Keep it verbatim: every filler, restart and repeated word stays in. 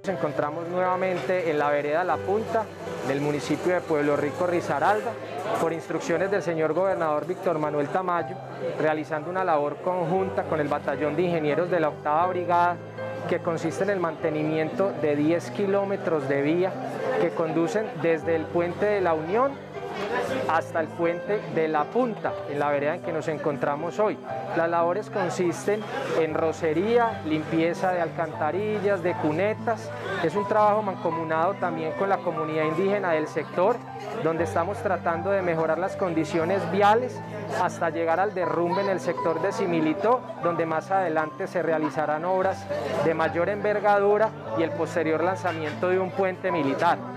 Nos encontramos nuevamente en la vereda La Punta del municipio de Pueblo Rico, Risaralda, por instrucciones del señor gobernador Víctor Manuel Tamayo, realizando una labor conjunta con el batallón de ingenieros de la octava brigada, que consiste en el mantenimiento de diez kilómetros de vía que conducen desde el puente de la Unión hasta el puente de La Punta, en la vereda en que nos encontramos hoy. Las labores consisten en rocería, limpieza de alcantarillas, de cunetas. Es un trabajo mancomunado también con la comunidad indígena del sector, donde estamos tratando de mejorar las condiciones viales hasta llegar al derrumbe en el sector de Similitó, donde más adelante se realizarán obras de mayor envergadura y el posterior lanzamiento de un puente militar.